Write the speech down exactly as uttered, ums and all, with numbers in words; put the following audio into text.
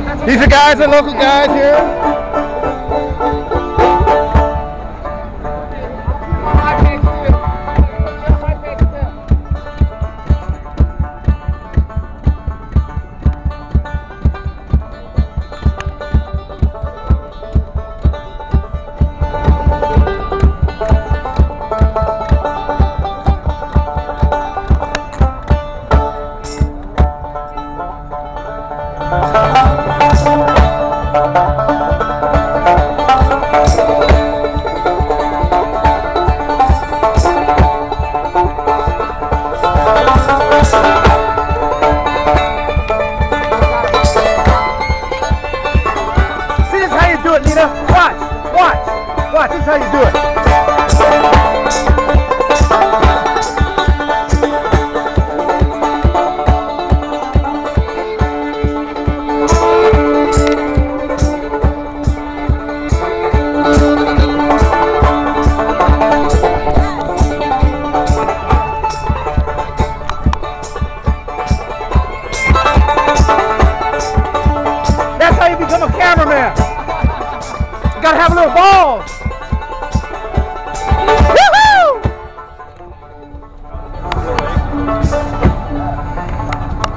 These are guys, the local guys here. Nina, watch, watch, watch, this is how you do it. That's how you become a cameraman. You gotta have a little balls.